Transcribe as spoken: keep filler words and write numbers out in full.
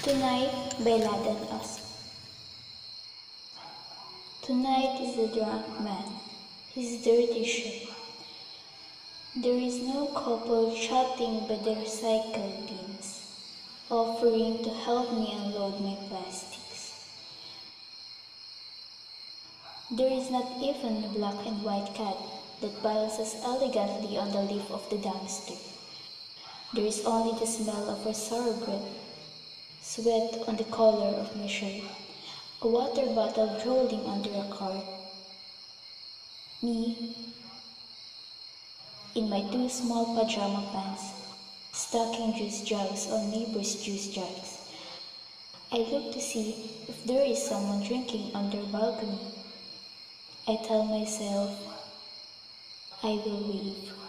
Tonight by Ladan Osman. Tonight is the drunk man, his dirty shirt. There is no couple chatting by the recycle bins, offering to help me unload my plastics. There is not even a black and white cat that balances elegantly on the lip of the dumpster. There is only the smell of our sour bread, sweat on the collar of my shirt, a water bottle rolling under a cart, me in my two small pajama pants, stacking juice jugs on neighbors' juice jugs. I look to see if there is someone drinking on their balcony. I tell myself, I will wave.